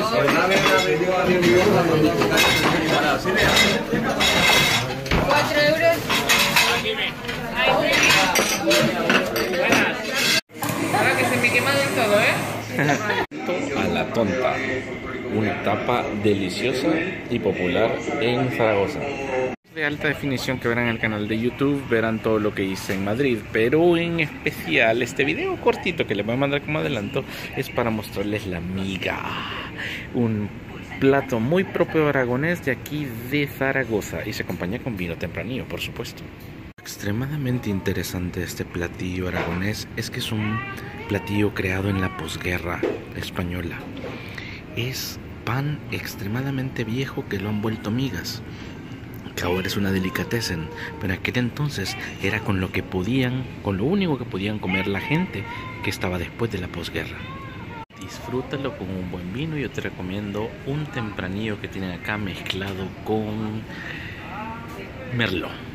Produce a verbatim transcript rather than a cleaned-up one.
Cuatro euros. Ahora que se me quema del todo, ¿eh? A la tonta. Una tapa deliciosa y popular en Zaragoza. De alta definición que verán en el canal de YouTube, verán todo lo que hice en Madrid, pero en especial este video cortito que les voy a mandar como adelanto es para mostrarles la miga, un plato muy propio aragonés de aquí de Zaragoza y se acompaña con vino tempranillo, por supuesto. Extremadamente interesante este platillo aragonés es que es un platillo creado en la posguerra española. Es pan extremadamente viejo que lo han vuelto migas, que ahora es una delicatessen, pero en aquel entonces era con lo que podían, con lo único que podían comer la gente que estaba después de la posguerra. Disfrútalo con un buen vino. Yo te recomiendo un tempranillo que tienen acá mezclado con merlot.